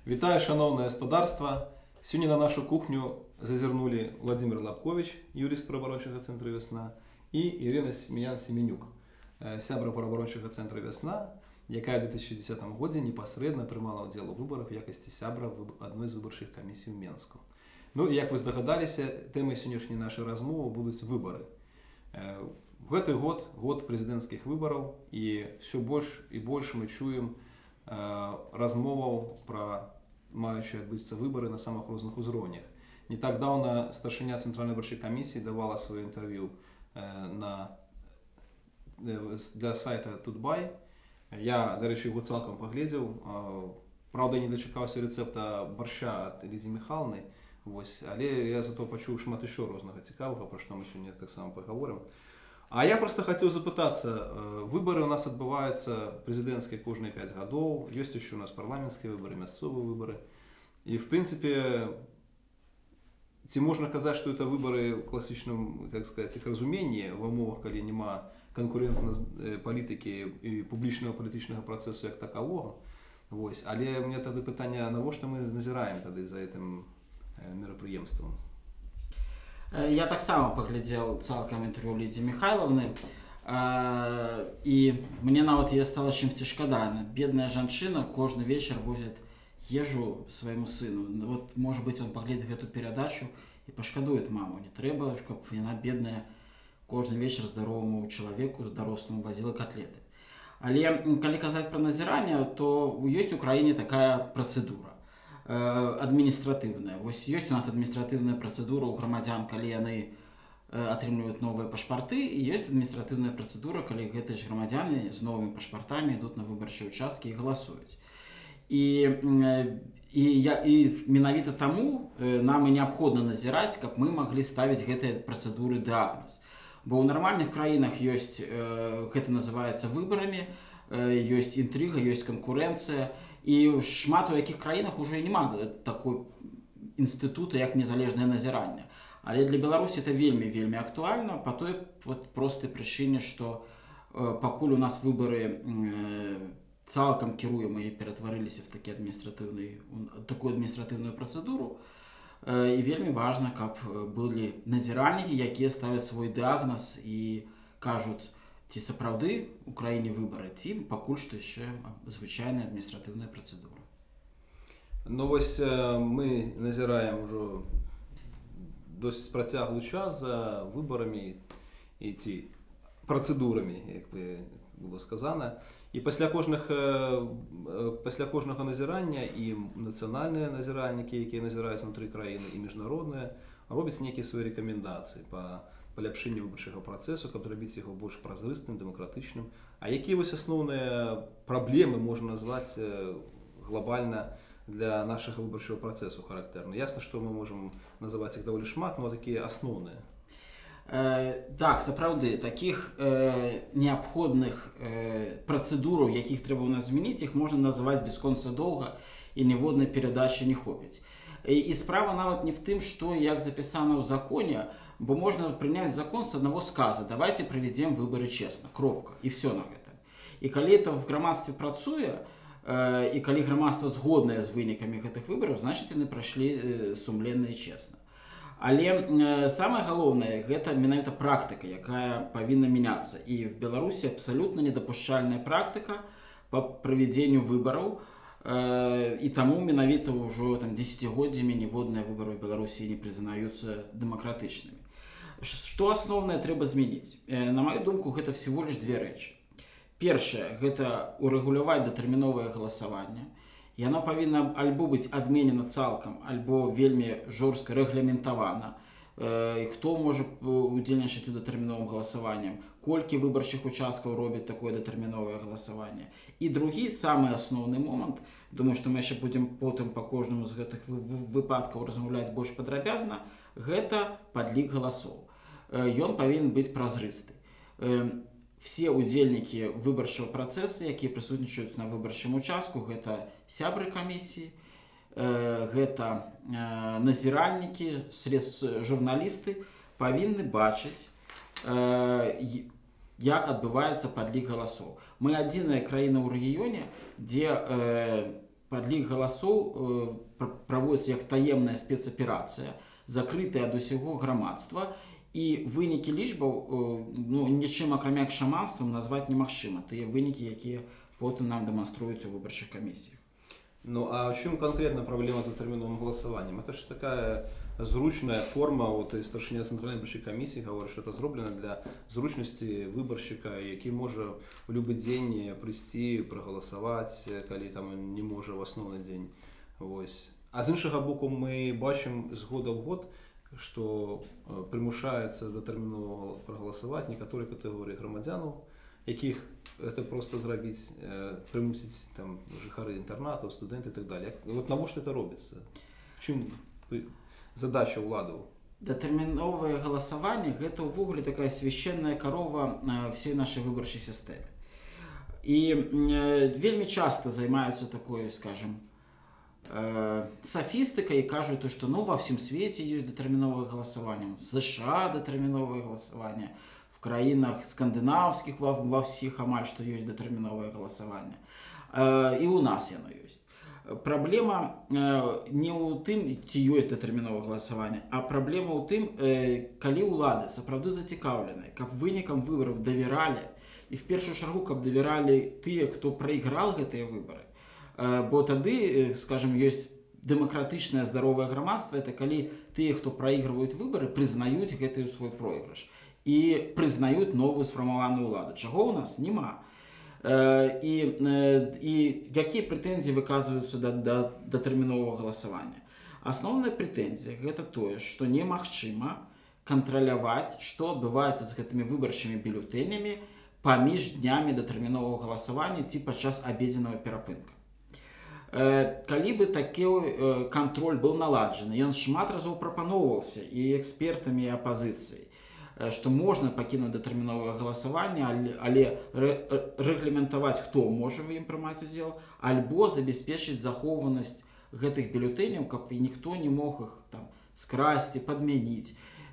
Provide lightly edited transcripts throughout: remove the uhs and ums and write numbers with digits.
Вітаю, шановне господарство. Сьогодні на нашу кухню зазирнули Владимир Лапкович, юрист правоохоронного центру «Весна», і Ірина Семенян-Семенюк, сябра правоохоронного центру «Весна», яка у 2010 році непосередньо приймала уділ у виборах в якості сябра одної з виборчих комісій у Мінську. Ну, як ви здогадалися, темою сьогоднішньої нашої розмови будуть вибори. В этот год президентских выборов, и все больше и больше мы чуем розмов про маючі відбутися вибори на самих різних узровнях. Не так давно старшиня Центральної виборчої комісії давала своє інтерв'ю для сайту Тутбай. Я, до речі, його цілком поглядів. Правда, не дочекався рецепта борща від Лідії Михайловни. Але я зато почув шмат ще різного цікавого, про що ми сьогодні так само поговоримо. А я просто хотел запытаться, выборы у нас отбываются президентские кожные 5 годов, есть еще у нас парламентские выборы, местные выборы. И в принципе, можно сказать, что это выборы в классичном, как сказать, их разумении, в умовах, коли нема конкурентної політики і публічного політичного процесу як такового. Ось. Але у мене тоді питання, на що ми назираємо тоді за цим мероприємством? Я так само поглядел цалком интервью Лидии Михайловны, и мне нават ее стало чимсьці шкада. Бедная жанчына кожны вечер возит ежу своему сыну. Вот, может быть, он поглядит эту передачу и пошкадует маму. Не треба, чтобы она бедная кожны вечер здоровому человеку, дорослому возила котлеты. Але, коли казать про назирание, то есть в Украине такая процедура. Административная. Вот есть у нас административная процедура у громадян, коли они атрымліваюць новые пашпарты, и есть административная процедура, коли гэтыя ж громадяне с новыми пашпартами идут на выбарчыя участки и голосуют. И менавіта таму нам и необходимо назирать, как мы могли ставить гэтыя процедуры диагноз. Бо ў нормальных краінах есть, гэта называется выборами, есть интрига, есть конкуренция. І шмат у яких країнах уже нема такой інстытута, як незалежнае назіранне. Але для Беларусі это вельмі актуальна по той простай прычыне, што пакуль у нас выборы цалкам кіруемыя і ператварыліся в такую адміністратыўную працэдуру, і вельмі важна, каб былі назіральнікі, якія ставяць свой дыягназ і кажуць, ці сапраўды ў краіне выбары, ці пакуль што яшчэ звычайная адміністратыўная працэдура. Ну вось мы назіраем ужо досыць працяглы час за выбарамі і ці працэдурамі, як бы было сказана. І пасля кожнага назірання і нацыянальныя назіральнікі, якія назіраюць унутры краіны, і міжнародныя, робяць нейкія свае рэкамендацыі па паляпшэнню выбарчага працэсу, каб зрабіць яго больш празрыстым, дэмакратычным. А якія вось асноўныя праблемы можна назваць глобальна для нашага выбарчага працэсу характэрна? Ясна, што мы можам называць іх даволі шмат, но такія асноўныя. Так, сапраўды, такіх неабходных працэдураў, якіх трэба ў нас змяніць, іх можна называць бясконца доўга і ніводнай перадачы не хопіць. І справа нават не в тым, што як запісана ў законе, бо можно принять закон с одного сказа. Давайте проведем выборы честно. Кропка. И все на гэта. И коли это в громадстве працуе, и коли громадство згоднае з вынікамі гэтых выбораў, значит, яны прайшлі сумленна і честно. Але самое галоўнае, гэта менавіта практика, якая павінна мяняцца. И в Беларусі абсолютно недопушчальная практика по проведению выбораў. И тому менавіта ўжо десятигоддзямі ніводныя выборы в Беларусі не признаются демократычнымі. Што асноўнае трэба змяніць? На мою думку, гэта всего лишь две рэчы. Першае, гэта урэгуляваць датэрміновае галасаванне. Яно павінна альбо быць адменена цалкам, альбо вельмі жорстка рэгламентавана. Хто можа удзельнічаць у датэрміновым галасаванні, колькі выбарчых участкаў робяць такое датэрміновае галасаванне. І другі, самы асноўны момант, думаю, што мы яшчэ будзем потым па кожнаму з гэтых выпадкаў размаўляць больш падрабязна, гэта падлік галасоў. Ён павінен быць празрысты. Все удзельнікі выбарчага працэсу, якія прысутнічаюць на выбарчым участку, гэта сябры камісіі, гэта назіральнікі, журналісты павінны бачыць, як адбываецца падлік галасоў. Мы адзіная краіна ў рэгіёне, дзе Падлік галасоў праводзіцца як таемная спецаперацыя, закрытая ад усяго грамадства, і вынікі лічбаў нічым акрамя як шаманствам назваць немагчыма. Тыя вынікі, якія потым нам дэманструюць у выбарчых камісіях. Ну а в чем конкретно проблема с затерминовым голосованием? Это же такая зручная форма, вот и старшиня Центральной выборчей комиссии говорит, что это зроблено для зручности выборщика, який може в любой день прийти, проголосовать, коли там не може в основний день. Ось. А з іншого боку, ми бачимо з года в год, що примушається дотерміново проголосувати некоторі категорії громадян, яких це просто зробити, примусити там жихари інтернату, студенти і так далі. От навіщо це робиться? В чому задача ўладаў? Датэрміновае галасаванне – гэта ўвогуле такая священная карова всей нашай выбарчай сістэме. І вельмі часта займаюцца такой, скажем, софістыкай і кажуць, што во всім свеце ёсць датэрміновае галасаванне, в США датэрміновае галасаванне, в краінах скандынаўскіх ва ўсіх амаль што ёсць датэрміновае галасаванне. І ў нас яно ёсць. Праблема не ў тым, ці ёсць датэрміновае галасаванне, а праблема ў тым, калі ўлады сапраўды зацікаўленыя, каб вынікам выбараў давяралі, і в першую чаргу, каб давяралі тыя, хто прайграў гэтыя выбары. Бо тады, скажем, ёсць дэмакратычнае здаровае грамадства, это калі тыя, хто праігрываюць выбары, прызнаюць гэты свой пройгрыш і прызнаюць новую сфармаваную ўладу. Чаго ў нас няма. І якія прэтэнзіі выказваюцца да датэрміновага галасавання? Асноўная прэтэнзія – гэта тое, што немагчыма кантраляваць, што адбываецца з гэтымі выбарчымі бюлетэнямі паміж днямі датэрміновага галасавання ці падчас абедзеннага перапынка. Калі бы такі кантроль быў наладжаны, ён шмат разоў прапаноўваўся і экспертамі, і апазіцыяй, што можна пакінуць датэрміновае галасаванне, але рэгламентаваць, хто можа в ім прымаць удзел, альбо забяспечыць захоўванасць гэтых бюлетэняў, каб ніхто не мог іх там скрасці, падмяніць,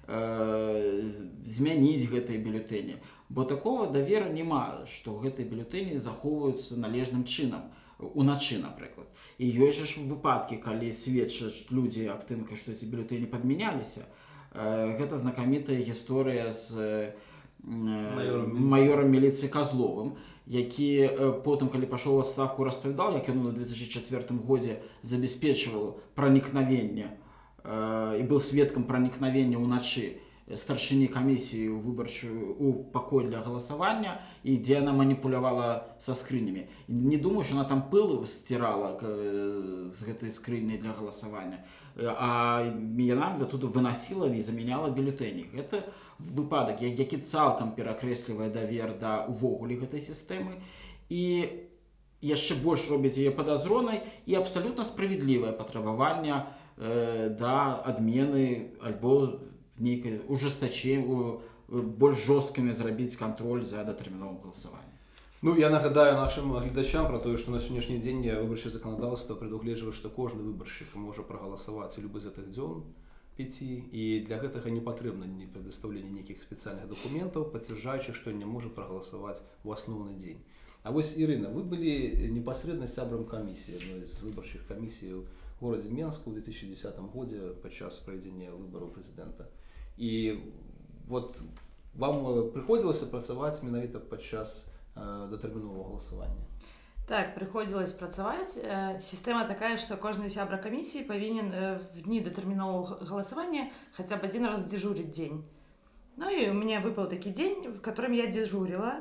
змяніць гэтыя бюлетэні. Бо такого давера няма, што гэтыя бюлетэні захоўваюцца належным чынам, уначы, напрыклад. І ёсць жа выпадкі, калі сведчаць людзі аб тым, што ці бюлетэні падмяняліся. Гэта знакамітая гісторыя з майорам міліцыі Козловым, які потым, калі пашоў у адстаўку, распавядаў, як ён у 2004 годзе забяспечваў пранікнавенне і быў сведкам пранікнавення ўначы старшыні камісіі у пакой для галасавання, і дзе яна маніпулявала са скрынямі. Не думаю, што яна там пыл сцірала з гэтай скрыні для галасавання, а яна тут вынасіла і замяняла бюлетэні. Гэта выпадак, які цалкам перакрэслівае давер да увогуле гэтай сістэмы і яшчэ больш робіць яе падазронай і абсалютна справядлівае патрабаванне да адмены альбо нейкае ужестачэнне, больш жорсткімі зрабіць кантроль за датэрміновым галасаваннем. Ну, я нагадаю нашим глядачам про то, что на сённяшні дзень выбарчае законодаўства прадугледжвае, што кожны выбаршчык можа прагаласаваць у любы з гэтых дзён 5, і для гэтага не патрэбна ні прадастаўлення нейкіх спецыяльных дакументаў, пацвярджаючы, што не можа прагаласаваць у асноўны дзень. А вось, Ірына, вы былі непасрэдна сябрам камісіі, адной з выбарчых камісій у горадзе Менску ў 2010 годзе падчас правядзення выбараў прэзідэнта. І вот вам прыходзілася працаваць менавіта падчас датэрміновага галасавання? Так, прыходзілася працаваць. Сістэма такая, што кожны сябра камісіі павінен в дні датэрміновага галасавання хаця б один раз дзежурыць дзень. Ну і у меня выпал такі дзень, в котором я дзежурила.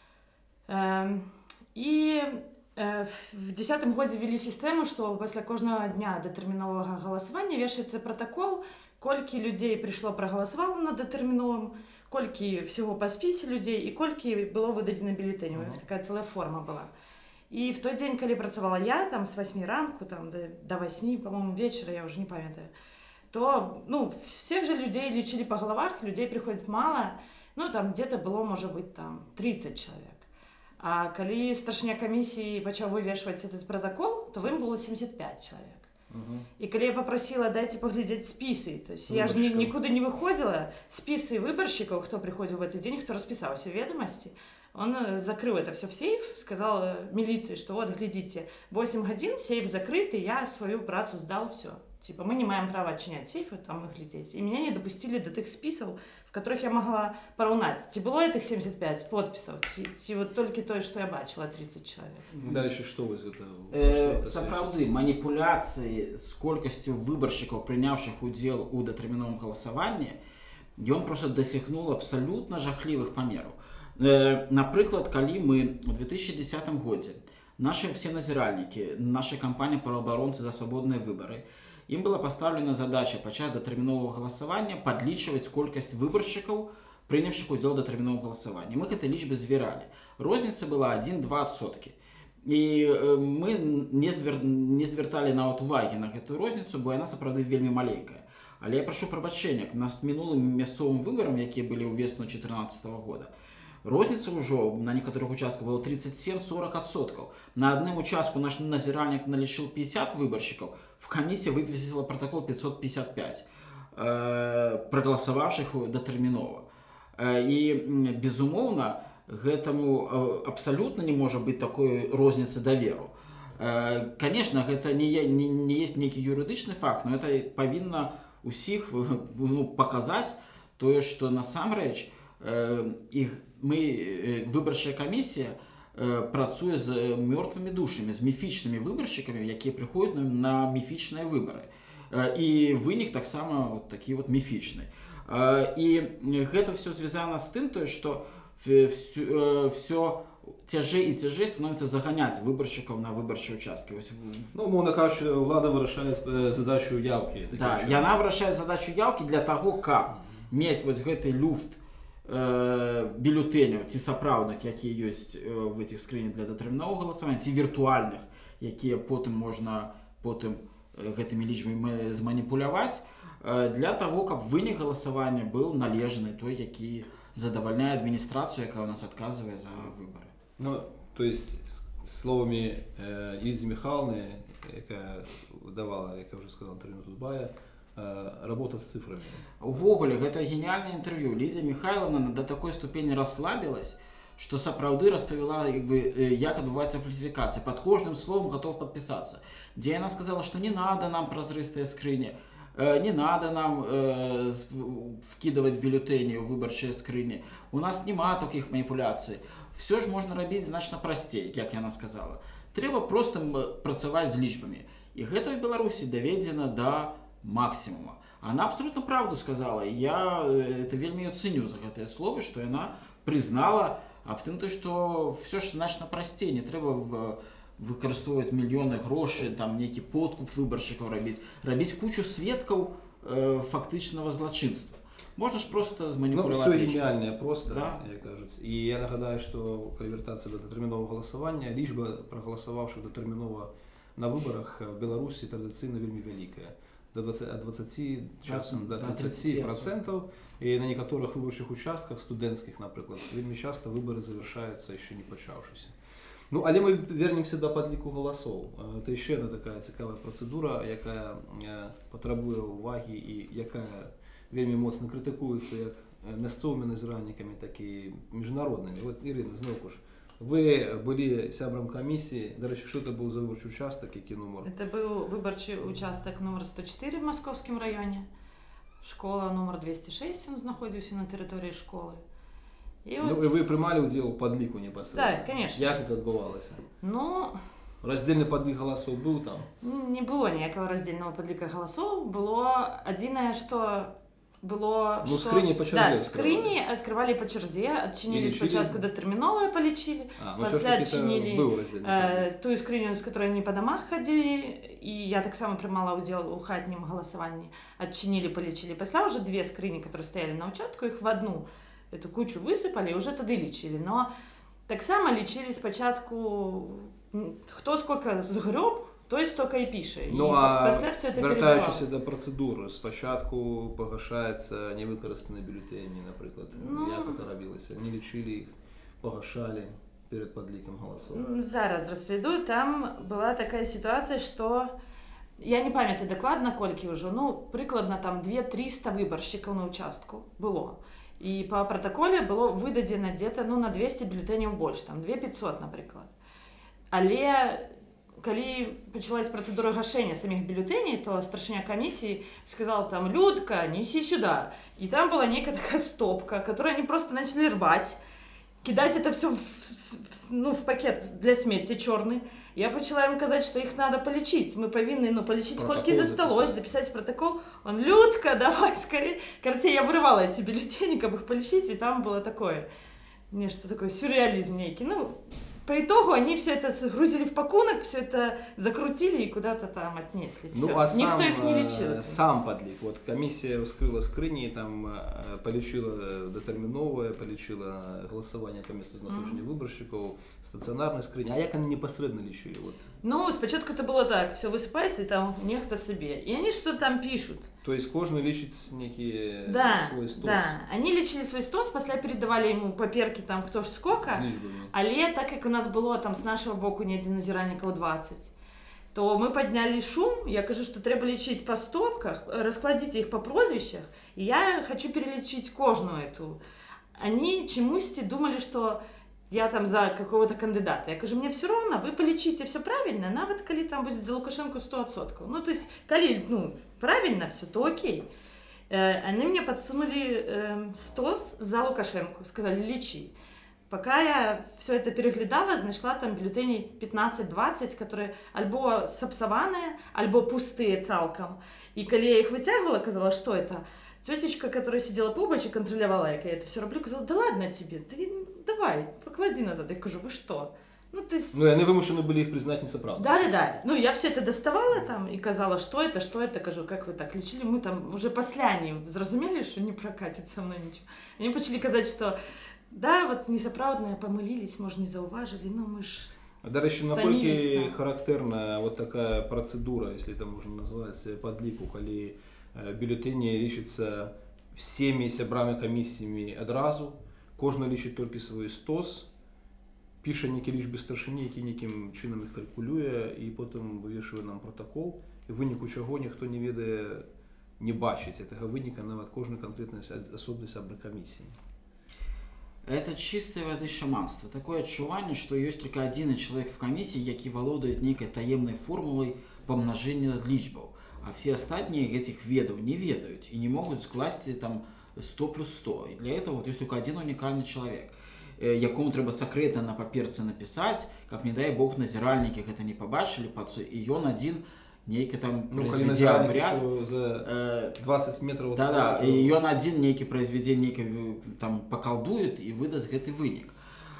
І в 2010 годзе ввели сістэму, што пасля кожнага дня датэрміновага галасавання вешаецца пратакол, колькі людзей прыйшло прагаласавала на датэрміновым, колькі всего па спісе людзей і колькі было выдадзена бюлетэняў. Такая цэлая форма была. І в той дзень, калі працавала я, там с 8 ранку, там до 8, по-моему, вечера, я уже не памятаю, то, ну, всех же людей лечили по головах, людей приходит мало, ну, там где-то было, может быть, там 30 человек. А калі старшыня камісіі пачаў вывешваць этот протокол, то в ім было 75 человек. І калі я попросила, дайте паглядзець спісы, то есть я ж нікуды не выходзіла, спісы выбаршчыкаў, хто прыходзіў в этот дзень, хто распісаўся ў ведамасці, он закрыл это все в сейф, сказал милиции, что вот, глядите, 8 годин, сейф закрыт, и я свою працу сдал, все. Типа, мы не маем права отчинять сейфы, там их глядеть. И меня не допустили до тых списов, в которых я могла пораўнаць. Ці было этих 75 подписов, ці вот только то, что я бачила, 30 человек. Дальше что вы из этого? Сапраўды, манипуляции с колькостью выборщиков, принявших удел у датэрміновым галасаванні, ён просто дасягнул абсолютно жахлівых памераў. Напрыклад, калі мы ў 2010 годзе наши все назиральники, наша кампания «Правооборонцы за свободные выборы», им была поставлена задача пачаць датэрміновага галасавання падлічваць колькасць выбаршчыкаў, прынявшых удзел у датэрміновым галасаванні. Мы гэтай лічбы звяралі. Розніца была 1-2%. І мы не звярталі нават увагі на гэтую розніцу, бо яна сапраўды вельмі маленькая. Але я прашу прабачэння, на мінулым мясцовым выбарам, якія былі ў весну 2014 года, розніца ўжо на некаторых участках была 37-40%. На адным участку наш назіральнік налічыў 50 выбаршчыкаў, в камісія выпісала протокол 555 прагаласававшых датэрмінова. І, безумоўна, гэтаму абсалютна не можа быць такой розніцы даверу. Конечно, гэта не есть нейкі юрыдычны факт, но это павінна усіх паказаць тое, што насамрэч выбарчая камісія працуе з мёртвымі душамі, з міфічнымі выбаршчыкамі, якія прыходзяць на міфічныя выбары. І вынік таксама такі вот міфічны. І гэта все звязана з тым, што все цяжэй і цяжэй становіцца заганяць выбаршчыкаў на выбарчыя участкі. Ну, умовно кажучи, влада вырашае задачу яўкі. Да, яна вырашае задачу яўкі для таго, каб мець вось гэты люфт бюлетэняў ці сапраўдных, якія ёсць в этих скрынях для датэрміновага галасавання, ці віртуальных, якія потым можна гэтымі лічбамі зманіпуляваць, для таго, каб вынік галасавання быў належны, той, які задавальняе адміністрацыю, якая у нас адказвае за выбары. Ну, то есть, словамі Лідзі Міхайлаўны, якая давала, як я уже сказал, інтэрв'ю Тутбая, работа с цифрами. Увогуле, гэта гениальное интервью. Лидия Михайловна до такой ступени расслабилась, что сапраўды распавяла, як адбываецца фальсификация. Под каждым словом готов подписаться. Где она сказала, что не надо нам празрыстые скрыни, не надо нам вкидывать бюллетени в выборчие скрыни. У нас нема таких манипуляций. Все ж можно робить значно простей, как яна сказала. Трэба просто працаваць з лічбамі. И гэта в Беларуси доведено до максимума. Она абсолютно правду сказала. Я это вельмі ее ценю за гэтыя словы, что она признала аб тым, что все ж значно простей. Не трэба выкарыстоўваць мільёны грошай, там нейкі подкуп выбаршчыкаў рабіць кучу сведкаў фактычнага злачынства. Можна ж просто зманіпуляваць. Ну, все гениальное просто, да. як кажуць. І я нагадаю, што калі вяртацца да датэрміновага галасавання, лічба прагаласаваўшых датэрмінова на выбарах в Беларусі традыцыйна вельмі вялікая. От 20 часам до 30%. И на некоторых выборчих участках, студентских, например, вельмі часто выборы завершаются еще не пачаўшыся. Ну, але мы вернемся до подліку голосов. Это еще одна такая цікавая процедура, якая потребує уваги і якая вельмі моцно критикується як мясцовыми назиральниками, так и международными. Вот, Ирина, знову ж, вы были сябром комиссии. До речі, что это был за выборчий участок, який номер? Это был выборчий участок номер 104 в Московском районе. Школа номер 206, он находился на территории школы. И ну, вот... и вы принимали удел в подліку непосредственно? Да, конечно. Як это отбывалось? Ну... Раздельный подлік голосов был там? Не было никакого раздельного подліка голосов. Было одиное, что... Было, ну, что... скрыни по черзе. Да, скрыни открывали по черзе, отчинили спочатку датэрміновае, полечили, после отчинили ту скрыню, с которой они по домах ходили, и я так само принимала удел у хатнім голосовании, отчинили, полечили. После уже две скрыни, которые стояли на участку, их в одну эту кучу высыпали и уже тады лечили. Но так само лечили спочатку, кто сколько сгреб, то есть только и пише. Ну, і а вертаючись до процедури, спочатку погашаються невикористані бюлетені, наприклад. Ну, як це робилося? Не лічили їх, погашали перед подліком голосов? Зараз розповіду. Там була така ситуація, що я не пам'ятаю докладно, колькі вже, ну, прикладно там 200-300 виборщиків на участку було. І по протоколе было выдадзена где-то на 200 бюллетеней больше, там 2500, например. Але калі пачалась процедура гашения самих бюллетеней, то старшыня комиссии сказал там: Людка, неси сюда. И там была некая такая стопка, которую они просто начали рвать, кидать это все в пакет для смети черный. Я почала им казать, что их надо полечить. Мы повинны, полечить, сколько засталось, записать протокол. Он: Людка, давай скорее. Короче, я вырывала эти бюллетени, как бы их полечить, и там было такое, нечто такое, сюрреализм некий. По итогу они все это загрузили в пакунок, все это закрутили и куда-то там отнесли. Никто их не лечил. Сам подлік. Вот комиссия вскрыла скрині, там полічила датэрміновае, полічила голосование по месту знаходжання выборщиков, стационарные скрині. А як они непосредственно лечили? Вот. Спочатку это было так, все высыпается, и там нехто себе. И они что-то там пишут. То есть кожный лечит некий свой стос? Да, они лечили свой стос, после передавали ему паперки там кто ж сколько, але так как у нас было там с нашего боку недзе назиральников 20, то мы подняли шум, я кажу, что треба лечить по стопках, раскладите их по прозвищах, и я хочу перелечить кожную эту. Они чемусти думали, что я там за какого-то кандидата. Я кажу: мне все равно, вы полечите все правильно, нават коли там будет за Лукашенко 100%. То есть, коли правильно все, то окей. Они мне подсунули стос за Лукашенко, сказали: лечи. Пока я все это переглядала, знайшла там бюллетеней 15-20, которые альбо сапсаванные, альбо пустые цалком. И коли я их вытягивала, казала, что это? Тетечка, которая сидела поубочи, контролировала, як я это все роблю, казала: да ладно тебе, ты давай, поклади назад. Я кажу: вы что? То есть... и они вымушены были их признать несоправданными. Да. Я все это доставала там и казала, что это, кажу: как вы так лечили? Мы там уже после они зразумели, что не прокатит со мной ничего. Они почали казать, что да, вот несоправданные помылились, может, не зауважили, мы ж... До речі, наскільки характерна вот такая процедура, если это можно назвать, подліку, коли бюллетені лічаться всеми сябрами комісіями одразу, кожен лічить тільки свій стос, пише некий лічби старшині, який неким чином їх калькулює, і потім вивішує нам протокол, і в виніку чого ніхто не веде, не бачить цього виніка навіть кожної конкретної особи сябри комісії. Это чистой воды шаманство. Такое отчувание, что есть только один человек в комиссии, який володает некой таемной формулой помножения лічбаў, а все остальные этих ведов не ведают и не могут скласть там 100 плюс 100. И для этого вот есть только один уникальный человек, якому треба секретно на паперце написать, как не дай бог назиральники это не побачили, и он один нейкі там произведзе обряд за 20 метров. Да, и он один нейкі произведзе нейкі там поколдует и выдаст гэты вынік.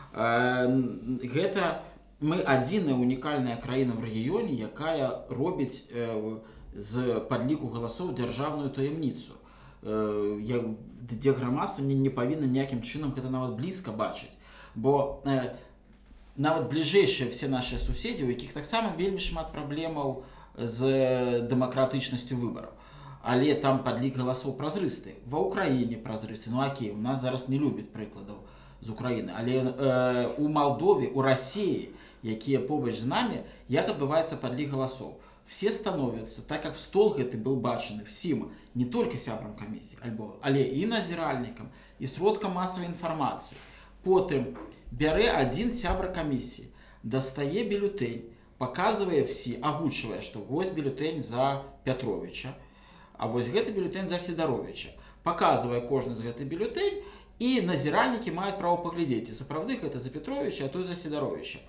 Гэта мы адзіная унікальная краіна в рэгіёне, якая робіць з падліку галасоў дзяржаўную таямніцу, дзе грамадства не павінна ніякім чынам гэта нават блізка бачыць, бо нават бліжэйшыя все наши суседзі, у якіх таксама вельмі шмат праблемаў з дэмакратычнасцю выбараў, але там падлік галасоў празрысты, ва ўкраіне празрысты. Окей, у нас зараз не любяць прыкладаў з Украіны, але у Молдове, у России, якія побач з намі, як адбываецца падлік галасоў. Все становятся, так как стол гэты был бачаны всім, не только сябрам камісіі, але і назіральнікам, і сродкам масавай інфармацыі. Потым бярэ адзін сябра камісіі, дастае бюллетень, показывая все, агучивая, что вось бюллетень за Петровича, а вось гэты бюллетень за Сидоровича. Показывая кожны з гэты бюллетень, и назиральники маюць право паглядзець, ці сапраўды гэта за Петровича, а то за Сидоровича.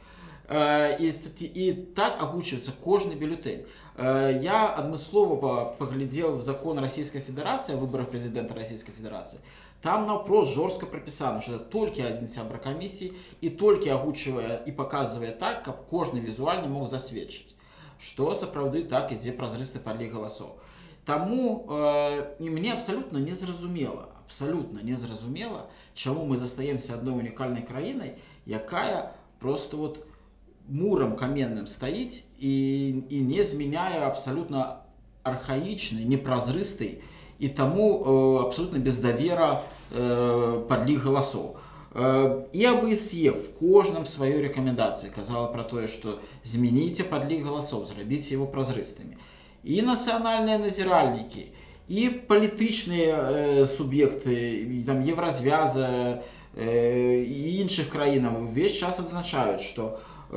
И так агучивается кожны бюллетень. Я адмыслова поглядел в закон Российской Федерации о выборах президента Российской Федерации. Там напрост жестко прописано, что это только один сябра комиссии и только агучивая и показывая так, как кожны визуально мог засведчыць, что сапраўды так ідзе празрысты падлік галасоў. Таму и мне абсолютно незразумела, чаму мы застаемся одной уникальной краиной, якая просто вот муром каменным стоит и не зменяя абсолютно архаичной, непразрыстой и тому абсолютно без давера падлік галасоў. И АБСЕ в кожным своей рекомендации казала про то, что змените падлік галасоў, зрабіце его празрыстыми. И национальные назиральники, І палітычныя суб'екты, там Евразвяза і іншых краінаў увесь час адзначаюць, што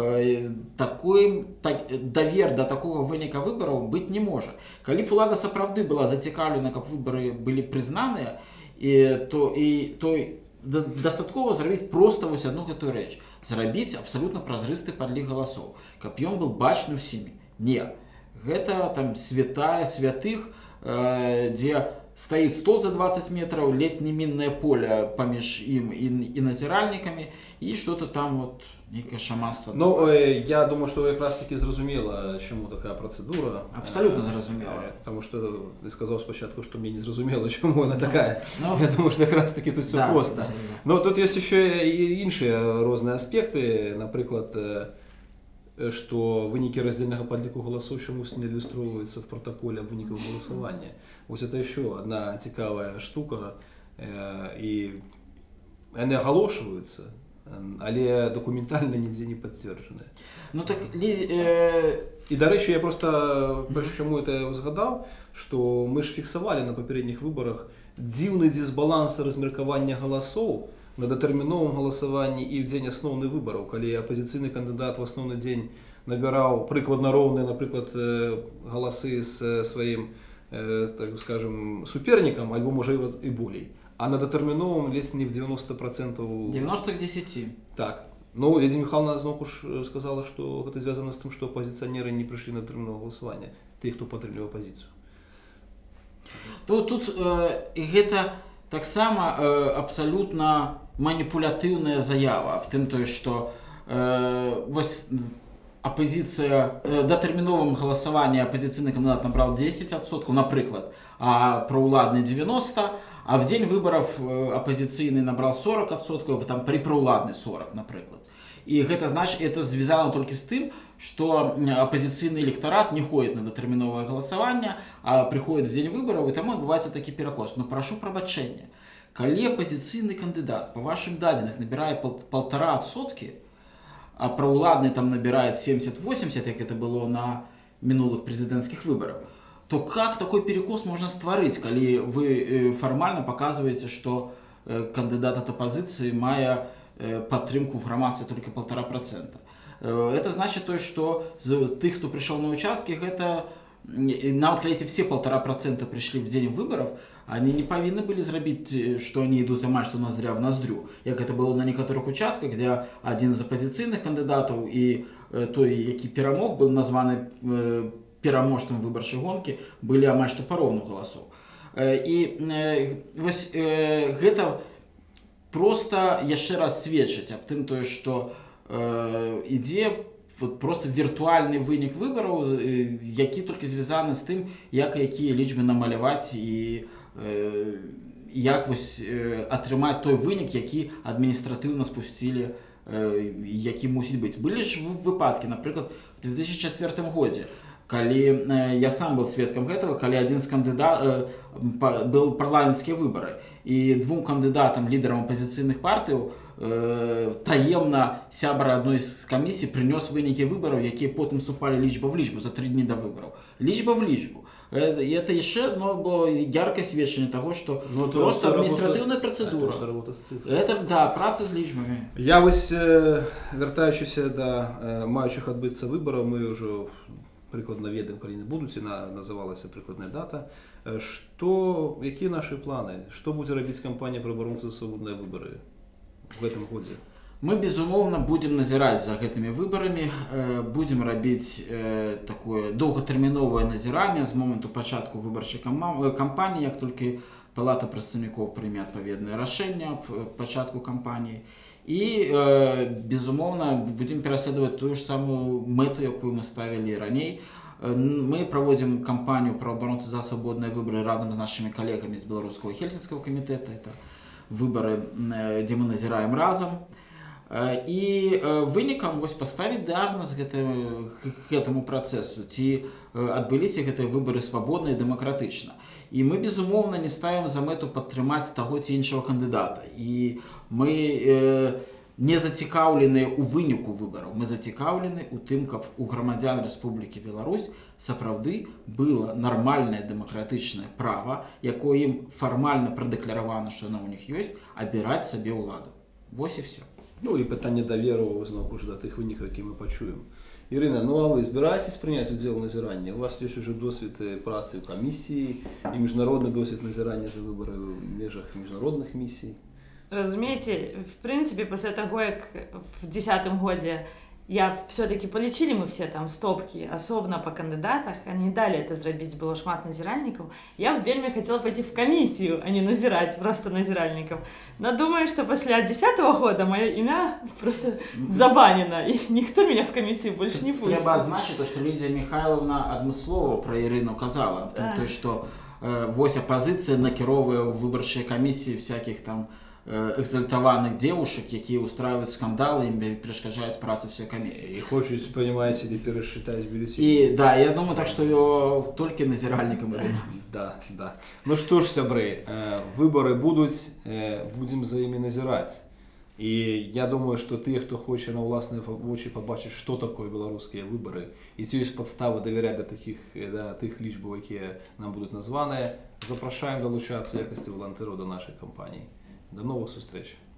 давер да такога выніка выбараў быць не можа. Калі б улада сапраўды была зацікаўлена, каб выбары былі прызнаныя, то дастаткова зрабіць проста вось адну гэтую рэч, зрабіць абсалютна празрысты падлік галасоў, каб ён был бачны ўсімі. Не, гэта там святая святых, дзе стаіць стол за 20 метраў, ледзь не міннае поле паміж ім і назіральнікамі, і што-то там вот некае шаманства. Ну, я думаю, што якраз таки зразумела, чаму такая працэдура. Абсалютна зразумела. Таму што ты сказаў спачатку, што мне не зразумела, чаму она такая. Я думаю, што якраз таки тут все проста. Но тут ёсць яшчэ і іншыя розныя аспекты, напрыклад, што вынікі раздзельнага падліку галасоў чамусь не ілюстроўваюцца в протоколе вынікаў галасавання. Вось это еще одна цікавая штука, і яны агалошваюцца, але дакументальна нідзе не пацверджаны. Ну так і дарэчы, я просто чаму это згадаў, што мы ж фіксавалі на папярэдніх выбарах дзіўны дысбаланс размеркавання галасоў на датэрміновым галасаванні і ў дзень асноўных выбараў, калі апазіцыйны кандыдат в асноўны дзень набіраў прыкладна роўныя, напрыклад, галасы з сваім, так скажем, супернікам, альбо можа і болей. А на датэрміновым ледзь не в 90%. 90 к 10. Так. Ну, Лидия Михайловна зноў ж сказала, што гэта звязана з тым, што апазіцыянеры не прыйшлі на датэрміновае галасаванне, тых, хто падтрымліваў апазіцыю. Тут гэта таксама абсалютна маніпулятыўная заява аб тым, што вось апозіцыя датэрміновым галасаванні апозіцыйны кандыдат набраў 10%, напрыклад, а праўладны 90%, а в дзень выбараў апозіцыйны набраў 40%, там пры праўладны 40%, напрыклад. І гэта значыць, это звязана толькі з тым, што апозіцыйны электарат не ходіць на датэрміновае галасаванне, а прыходзіць в дзень выбараў, і таму адбываецца такі перакос. Но прашу прабачэння. Калі апозіцыйны кандыдат па вашым дадзеных набірае 1,5%, а праўладны там набирает 70-80, як это было на мінулых прэзідэнцкіх выбарах, то как такой перекос можно стварыць, калі вы формально показываете, что кандыдат от оппозиции мае падтрымку в грамадстве только 1,5%. Это значит то, что тых, кто пришел на участки, это нават калі эти все 1,5% пришли в день выборов, они не павінны были зрабіць, что они идут амаль что ноздря в ноздрю, як это было на некоторых участках, где один из оппозиционных кандидатов и той, які перамог, был названы пераможцам выбарчай гонкі, былі амаль што пароўну галасоў. І вось гэта просто яшчэ раз сведчыць аб тым, што ідзе просто віртуальны вынік выбараў, які толькі звязаны з тым, якія лічбы намаляваць і як атрымаць той вынік, які адміністратыўна спусцілі, які мусіць быць. Былі ж выпадкі, напрыклад, в 2004 годзе, калі я сам был сведкам гэтага, калі адзін з кандыдатаў был парламенцкія выбары, і двум кандыдатам, лідарам апозіцыйных партыяў, таемна сябра адной з камісій прынёс вынікі выбараў, якія потым супалі лічба в лічбу за 3 дні да выбараў. Лічба в лічбу. Это яшчэ одно было яркае сведчанне таго, што просто адміністратыўная працэдура. Это, да, праца з лічбамі. Я вось, вяртаючыся да маючых адбыцца выбараў, мы ўжо прыкладна ведаем, калі не будуць, і называлася прыкладная дата. Якія нашы планы? Што будзе рабіць кампанія «Праабаронцы за свабодныя выбары» в этом годзе? Мы, безумоўна, будзем назіраць за гэтымі выбарамі, будзем рабіць такое доўгатэрміновае назіранне з моманту пачатку выбарчай кампаніі, як толькі Палата прадстаўнікоў прыме адпаведнае рашэнне аб пачатку кампаніі. І, безумоўна, будзем пераследаваць тую ж самую мэту, якую мы ставілі раней. Мы праводзім кампанію «Праабаронцы за свабодныя выбары» разам з нашымі калегамі з Беларускага Хельсінскага камітэта. Это выбары, дзе мы назіраем разам. І вынікам паставіць дыягназ гэтаму працэсу, ці адбыліся гэтыя выбары свабодна і дэмакратычна. І мы, безумоўна, не ставім за мэту падтрымаць таго ці іншага кандыдата. І мы не зацікаўленыя ў выніку выбараў. Мы зацікаўлены ў тым, каб у грамадзян Рэспублікі Беларусь сапраўды было нармальнае дэмакратычнае права, якое ім фармальна прадэкларавана, што яно ў них ёсць, абіраць сабе ўладу. Вось і все. Ну і пытанне даверу зноў ж да тых вынікаў, які мы пачуем. Ірына, ну а вы збіраецесь прыняць удзел у назіранні? У вас ёсць ужо досвед працы ў камісіі і міжнародны досвед назірання за выбары ў межах міжнародных місій. Разумеете, в принципе, после того, как в 2010 году я все-таки полечили мы все там стопки, особенно по кандидатах, они дали это сделать, было шмат назиральников, я бы вельми хотела пойти в комиссию, а не назирать, просто назиральников. Но думаю, что после 2010 года мое имя просто забанено, и никто меня в комиссию больше не пустит. Треба отзначить, что Лидия Михайловна адмыслова про Ирину казала, то, что вось оппозиция накіровує в выборчие комиссии всяких там экзальтованных девушек, якія устраивают скандалы, им перешкоджают працы всей комиссии. И хочешь, понимаете, или пересчитать бюллетени. И да, я думаю, так что только назиральникам Ирина. Да, да. Ну что ж, сябры, выборы будут, будем за ими назирать. И я думаю, что те, кто хочет на власные очи побачить, что такое белорусские выборы, и ці есть подставы доверять до тих лічбаў, які нам будут названы, запрошаем долучаться в якости волонтеров до нашей компании. До новых встреч!